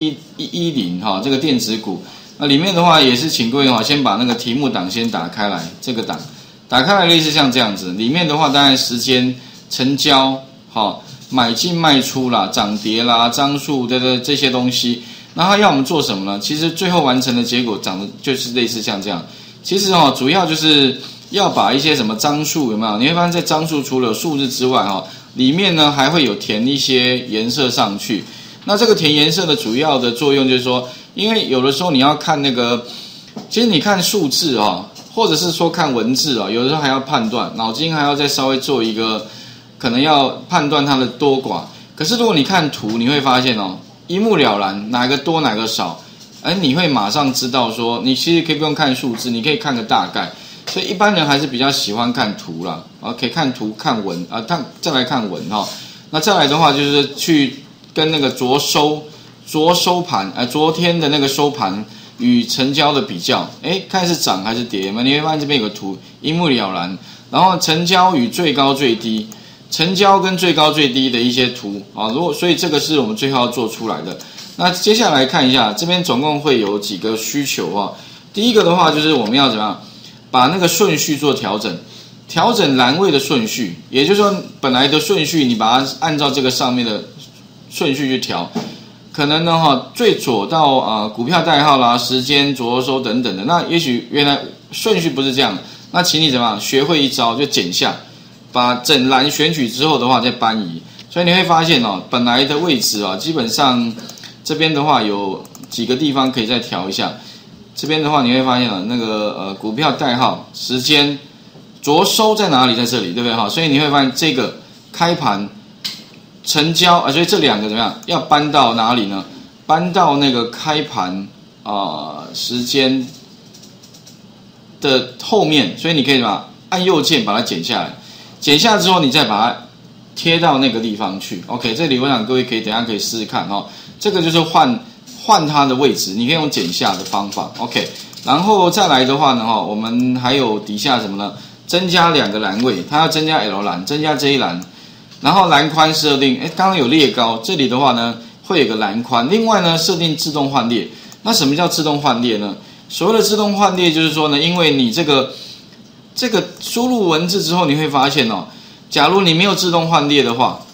110哈，这个电子股。那里面的话也是请各位哈，先把那个题目档先打开来，这个档打开来类似像这样子。里面的话当然时间、成交、买进卖出啦、涨跌啦、张数的这些东西。那它要我们做什么呢？其实最后完成的结果长得就是类似像这样。其实主要就是要把一些什么张数有没有？你会发现在张数除了数字之外里面呢还会有填一些颜色上去。那这个填颜色的主要的作用就是说，因为有的时候你要看那个，其实你看数字或者是说看文字有的时候还要判断，脑筋还要再稍微做一个，可能要判断它的多寡。可是如果你看图，你会发现一目了然，哪个多哪个少，你会马上知道说，你其实可以不用看数字，你可以看个大概。所以一般人还是比较喜欢看图啦，可以看图看文再来看文那再来的话就是去跟那个昨收盘昨天的那个收盘与成交的比较，看是涨还是跌嘛？你会发现这边有个图一目了然，然后成交与最高最低，成交跟最高最低的一些图所以这个是我们最后要做出来的。那接下来看一下这边总共会有几个需求第一个的话就是我们要怎么样把那个顺序做调整，调整栏位的顺序，也就是说本来的顺序你把它按照这个上面的顺序去调，可能呢最左到股票代号啦、时间、着收等等的。那也许原来顺序不是这样，那请你怎么样学会一招，就剪下，把整栏选取之后的话再搬移。所以你会发现本来的位置基本上这边的话有几个地方可以再调一下。这边的话你会发现那个股票代号、时间、着收在哪里，在这里，对不对所以你会发现这个开盘、成交所以这两个怎么样要搬到哪里呢？搬到那个开盘时间的后面，所以你可以什么按右键把它剪下来，剪下之后你再把它贴到那个地方去。OK， 这里我想各位可以等一下可以试试看这个就是换它的位置，你可以用剪下的方法 ，OK， 然后再来的话呢，我们还有底下什么呢？增加2个栏位，它要增加 L 栏，增加这一栏，然后栏宽设定，刚刚有列高，这里的话呢会有个栏宽，另外呢设定自动换列。那什么叫自动换列呢？所谓的自动换列就是说呢，因为你这个输入文字之后，你会发现假如你没有自动换列的话，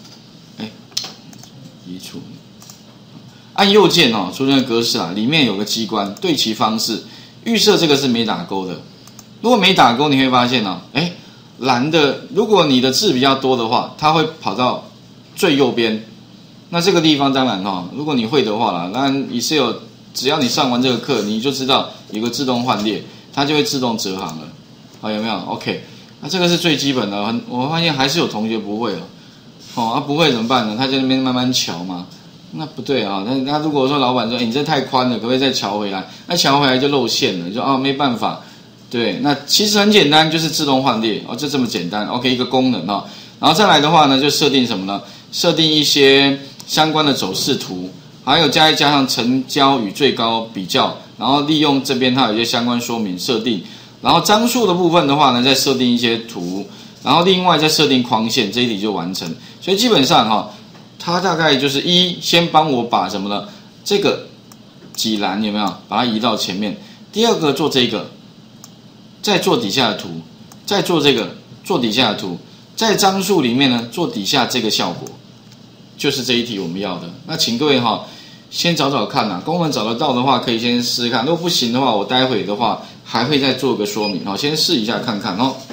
移除。按右键出现格式里面有个机关对齐方式，预设这个是没打勾的。如果没打勾，你会发现栏的，如果你的字比较多的话，它会跑到最右边。那这个地方当然如果你会的话啦，当然Excel只要你上完这个课，你就知道有个自动换列，它就会自动折行了。有没有 ？OK， 那这个是最基本的。我发现还是有同学不会不会怎么办呢？他在那边慢慢瞧嘛。那不对他如果说老板说你这太宽了，可不可以再调回来？那调回来就露馅了，你说没办法。对，那其实很简单，就是自动换列就这么简单。OK， 一个功能然后再来的话呢，就设定什么呢？设定一些相关的走势图，还有加上成交与最高比较，然后利用这边它有一些相关说明设定，然后张数的部分的话呢，再设定一些图，然后另外再设定框线，这一题就完成。所以基本上它大概就是先帮我把什么呢？这个几栏有没有把它移到前面？第二个做这个，再做底下的图，再做这个做底下的图，在张数里面呢做底下这个效果，就是这一题我们要的。那请各位先找找看功能找得到的话可以先试试看，如果不行的话，我待会的话还会再做个说明先试一下看看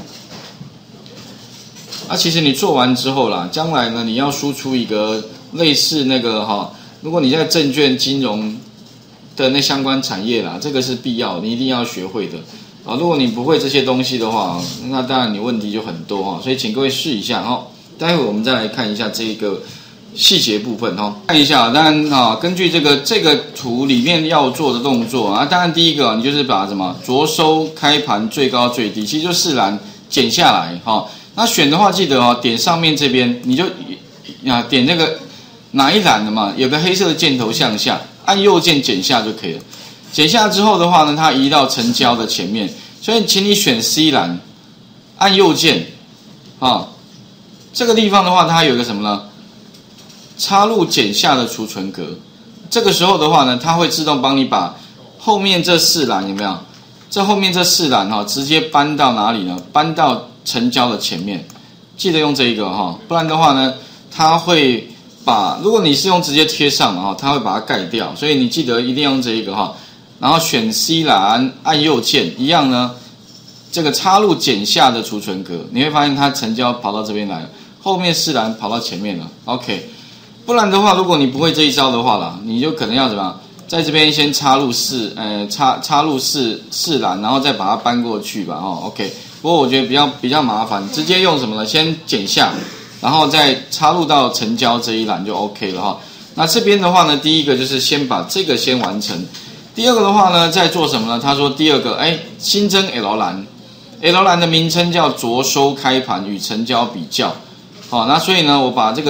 其实你做完之后啦，将来呢你要输出一个类似那个如果你在证券金融的那相关产业啦，这个是必要，你一定要学会的如果你不会这些东西的话，那当然你问题就很多所以请各位试一下待会我们再来看一下这个细节部分看一下。当然根据这个图里面要做的动作当然第一个你就是把什么着收、开盘、最高最低，其实就4栏剪下来那选的话记得点上面这边，你就点那个哪一栏的嘛，有个黑色的箭头向下，按右键剪下就可以了。剪下之后的话呢，它移到成交的前面，所以请你选 C 栏，按右键这个地方的话，它有一个什么呢？插入剪下的储存格， 这个时候的话呢，它会自动帮你把后面这4栏有没有？这后面这4栏哈，直接搬到哪里呢？搬到成交的前面，记得用这一个哈，不然的话呢，它会把，如果你是用直接贴上嘛哈，它会把它盖掉，所以你记得一定要用这一个哈。然后选 C 栏，按右键，一样呢，这个插入剪下的储存格，你会发现它成交跑到这边来了，后面4栏跑到前面了 ，OK。不然的话，如果你不会这一招的话啦，你就可能要怎么样，在这边先插入插入4栏，然后再把它搬过去吧，哦 ，OK。不过我觉得比较麻烦，直接用什么呢？先剪下，然后再插入到成交这一栏就 OK 了哈。那这边的话呢，第一个就是先把这个先完成，第二个的话呢，在做什么呢？他说第二个，新增 L 栏 ，L 栏的名称叫着收开盘与成交比较，好，那所以呢，我把这个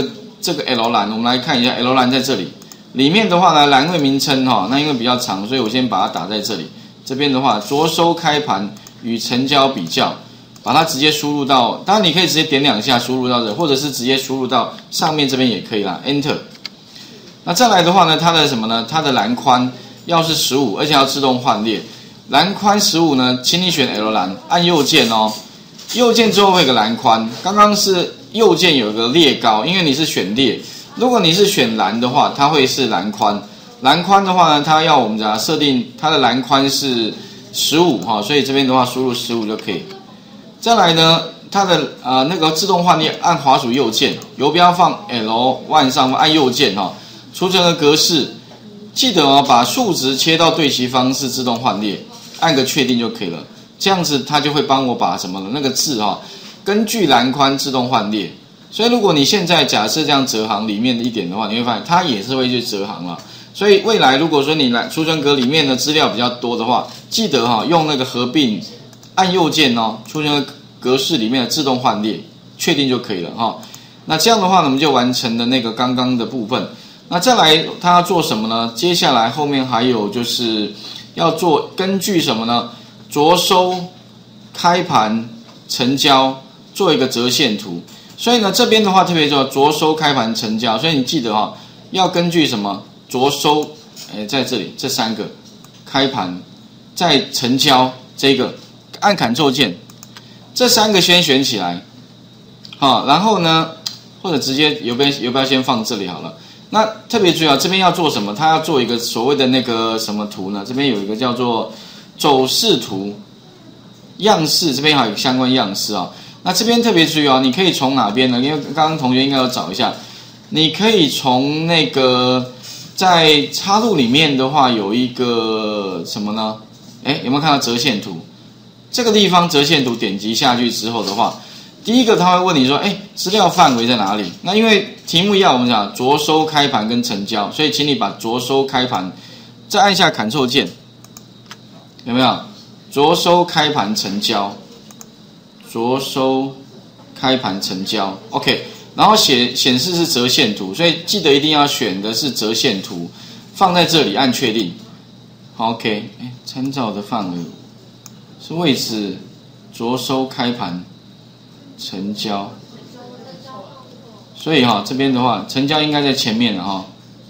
L 栏，我们来看一下 L 栏在这里，里面的话呢，栏位名称哈，那因为比较长，所以我先把它打在这里。这边的话，着收开盘与成交比较，把它直接输入到，当然你可以直接点2下输入到这，或者是直接输入到上面这边也可以啦 ，Enter。那再来的话呢，它的什么呢？它的栏宽要是15，而且要自动换列。栏宽15呢，请你选 L 栏，按右键哦，右键之后会有个栏宽，刚刚是右键有个列高，因为你是选列，如果你是选栏的话，它会是栏宽。栏宽的话呢，它要我们讲设定它的栏宽是15哈，所以这边的话输入15就可以。再来呢，它的那个自动换列，按滑鼠右键，游标放 L1 上方按右键哈，储存的格式记得哦，把数值切到对齐方式自动换列，按个确定就可以了。这样子它就会帮我把什么的那个字哈，根据栏宽自动换列。所以如果你现在假设这样折行里面的一点的话，你会发现它也是会去折行了。所以未来如果说你来储存格里面的资料比较多的话，记得哈用那个合并按右键哦，储存格式里面的自动换列，确定就可以了哈。那这样的话呢，我们就完成了那个刚刚的部分。那再来它要做什么呢？接下来后面还有就是要做根据什么呢？着收、开盘、成交做一个折线图。所以呢这边的话特别说着收、开盘、成交，所以你记得哈要根据什么？着收，在这里这3个开盘，再成交这个按 Ctrl 键，这3个先选起来，好，然后呢，或者直接游标先放这里好了。那特别注意啊，这边要做什么？它要做一个所谓的那个什么图呢？这边有一个叫做走势图样式，这边还有相关样式啊。那这边特别注意哦，你可以从哪边呢？因为刚刚同学应该有找一下，你可以从那个。在插入里面的话，有一个什么呢？有没有看到折线图？这个地方折线图点击下去之后的话，第一个他会问你说，资料范围在哪里？那因为题目要我们讲着收、开盘跟成交，所以请你把着收、开盘，再按下 Ctrl 键，有没有？着收、开盘、成交，着收、开盘、成交 ，OK。然后显示是折线图，所以记得一定要选的是折线图，放在这里按确定。好 ，OK， 参照的范围是位置着收、开盘、成交，所以这边的话，成交应该在前面了哈，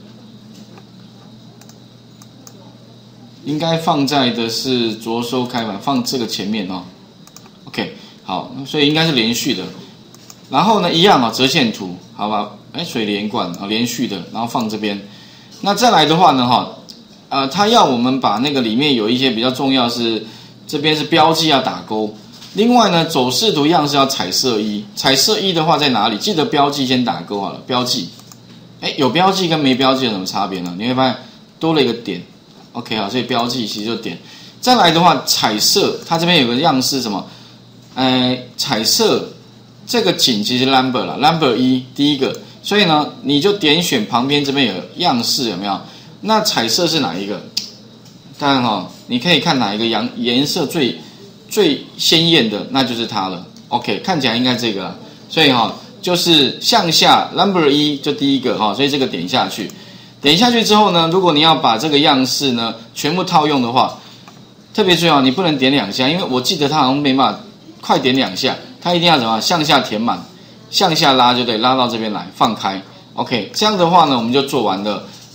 应该放在的是着收、开盘，放这个前面哦。OK， 好，所以应该是连续的。然后呢，一样折线图，好吧？水连贯连续的，然后放这边。那再来的话呢，它要我们把那个里面有一些比较重要是，这边是标记要打勾。另外呢，走势图样式要彩色1，彩色1的话在哪里？记得标记先打勾好了，标记。有标记跟没标记有什么差别呢？你会发现多了一个点。OK 好，所以标记其实就点。再来的话，彩色它这边有个样式什么？彩色。这个井其实 number 了 ，number 1第一个，所以呢，你就点选旁边这边有样式有没有？那彩色是哪一个？当然你可以看哪一个颜色最鲜艳的，那就是它了。OK， 看起来应该这个了，所以就是向下 number 1就第一个所以这个点下去，点下去之后呢，如果你要把这个样式呢全部套用的话，特别注意你不能点2下，因为我记得它好像没办法快点2下。它一定要怎么向下填满，向下拉就对，拉到这边来，放开。OK， 这样的话呢，我们就做完了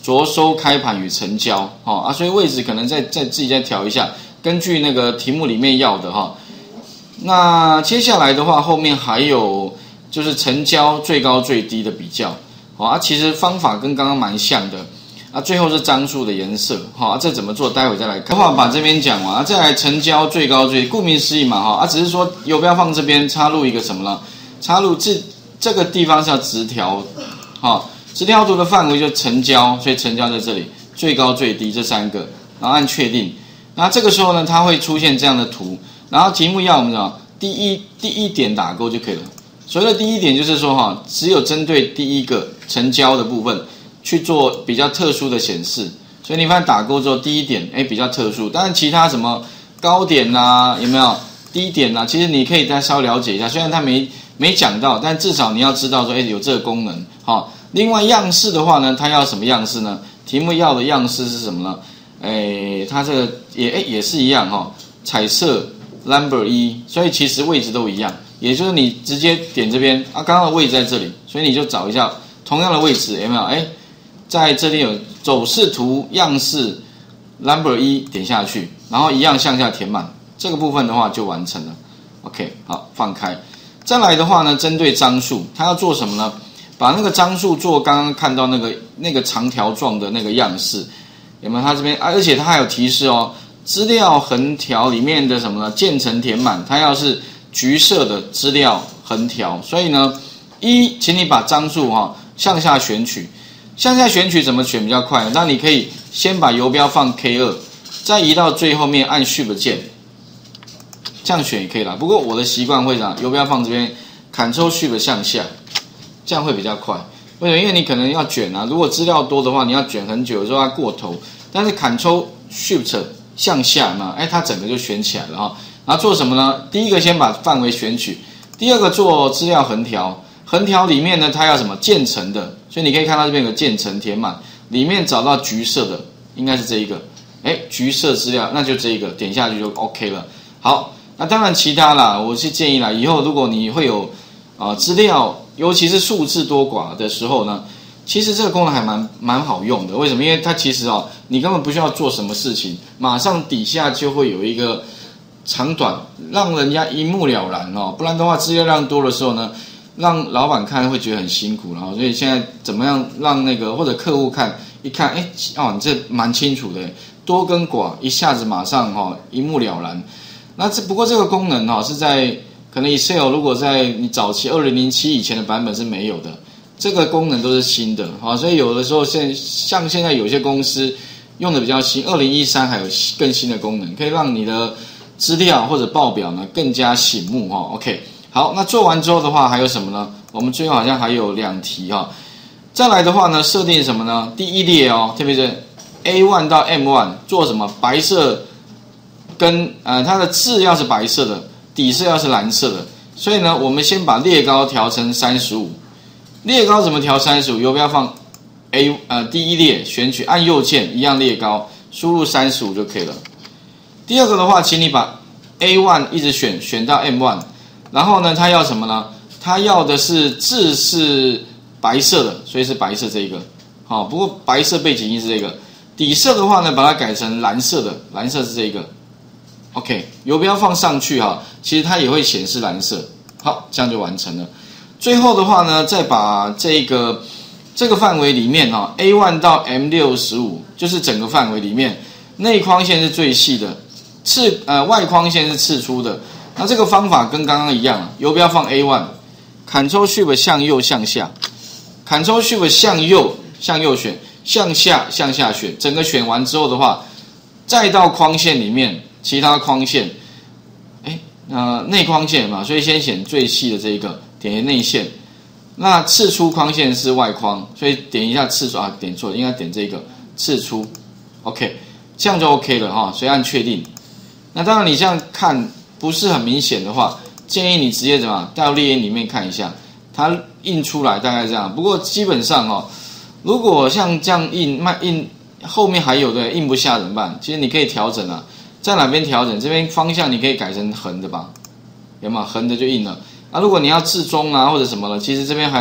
着收开盘与成交，所以位置可能再自己再调一下，根据那个题目里面要的哈。那接下来的话，后面还有就是成交最高最低的比较，其实方法跟刚刚蛮像的，最后是张数的颜色，这怎么做？待会再来看。的话把这边讲完，再来成交最高最低，顾名思义嘛，只是说游标放这边插入一个什么呢？插入这个地方是要直条，直条图的范围就成交，所以成交在这里，最高最低这3个，然后按确定。那这个时候呢，它会出现这样的图，然后题目要我们什么？第一点打勾就可以了。所谓的第一点就是说只有针对第一个成交的部分去做比较特殊的显示。所以你发现打勾之后，第一点比较特殊，当然其他什么高点啦，有没有低点啦？其实你可以再稍微了解一下，虽然它没讲到，但至少你要知道说有这个功能。另外样式的话呢，它要什么样式呢？题目要的样式是什么呢？它这个也是一样彩色 number 1，所以其实位置都一样，也就是你直接点这边刚刚的位置在这里，所以你就找一下同样的位置有没有？在这里有走势图样式 number 1，点下去，然后一样向下填满，这个部分的话就完成了。OK， 好，放开。再来的话呢，针对张数，它要做什么呢？把那个张数做刚刚看到那个长条状的那个样式，有没有？它这边而且它还有提示资料横条里面的什么呢？渐层填满，它要是橘色的资料横条，所以呢，请你把张数向下选取，向下选取怎么选比较快呢？那你可以先把游标放 K2， 再移到最后面按 Shift 键，这样选也可以啦。不过我的习惯会这样，游标放这边 Ctrl Shift 向下。这样会比较快，为什么？因为你可能要卷如果资料多的话，你要卷很久，有时候它过头。但是 Ctrl Shift 向下嘛，它整个就选起来了然后做什么呢？第一个先把范围选取，第二个做资料横条，横条里面呢，它要什么？渐层的，所以你可以看到这边有个渐层填满，里面找到橘色的，应该是这一个，橘色资料，那就这一个，点下去就 OK 了。好，那当然其他啦，我是建议啦，以后如果你会有资料。尤其是数字多寡的时候呢，其实这个功能还蛮好用的。为什么？因为它其实你根本不需要做什么事情，马上底下就会有一个长短，让人家一目了然不然的话，资料量多的时候呢，让老板看会觉得很辛苦所以现在怎么样让那个或者客户看一看，你这蛮清楚的，多跟寡一下子马上一目了然。那不过这个功能是在。可能 Excel 如果在你早期2007以前的版本是没有的，这个功能都是新的所以有的时候像现在有些公司用的比较新，2013还有更新的功能，可以让你的资料或者报表呢更加醒目OK， 好，那做完之后的话还有什么呢？我们最后好像还有2题再来的话呢，设定什么呢？第一列特别是 A1 到 M1 做什么？白色跟它的字要是白色的。底色要是蓝色的，所以呢，我们先把列高调成35。列高怎么调35？游标放第一列选取，按右键一样列高，输入35就可以了。第二个的话，请你把 A1 一直选到 M1， 然后呢，它要什么呢？它要的是字是白色的，所以是白色这一个。不过白色背景音是这个。底色的话呢，把它改成蓝色的，蓝色是这一个。OK， 游标放上去其实它也会显示蓝色。好，这样就完成了。最后的话呢，再把这个范围里面A1 到 M65， 就是整个范围里面，内框线是最细的，外框线是次粗的。那这个方法跟刚刚一样，游标放 A1，Ctrl Shift 向右向下 ，Ctrl Shift 向右选，向下选，整个选完之后的话，再到框线里面。其他框线，内框线嘛，所以先选最细的这一个，点内线。那次出框线是外框，所以点一下次出点错了，应该点这个次出。OK， 这样就 OK 了所以按确定。那当然你这样看不是很明显的话，建议你直接怎么到列印里面看一下，它印出来大概这样。不过基本上如果像这样印后面还有的印不下怎么办？其实你可以调整在哪边调整？这边方向你可以改成横的吧？有没有横的就印了？如果你要置中或者什么了，其实这边还有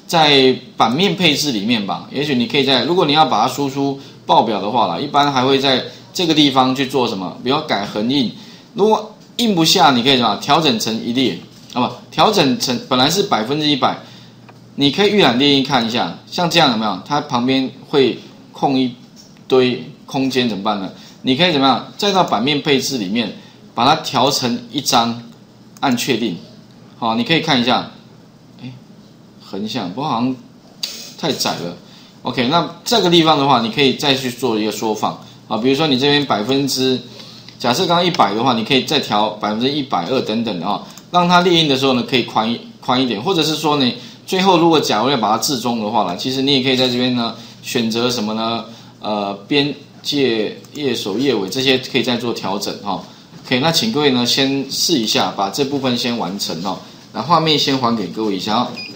在版面配置里面吧，也许你可以如果你要把它输出报表的话啦，一般还会在这个地方去做什么？比如改横印，如果印不下，你可以什么调整成一列，调整成本来是100%，你可以预览列印看一下，像这样有没有？它旁边会空一堆空间怎么办呢？你可以怎么样？再到版面配置里面把它调成一张，按确定。好，你可以看一下，横向，不过好像太窄了。OK， 那这个地方的话，你可以再去做一个缩放啊，比如说你这边假设刚刚100的话，你可以再调120%等等的啊，让它列印的时候呢可以宽一点，或者是说呢，最后如果假如要把它置中的话呢，其实你也可以在这边呢选择什么呢？边界、页首、页尾这些可以再做调整哈。OK， 那请各位呢先试一下，把这部分先完成哦。那画面先还给各位一下。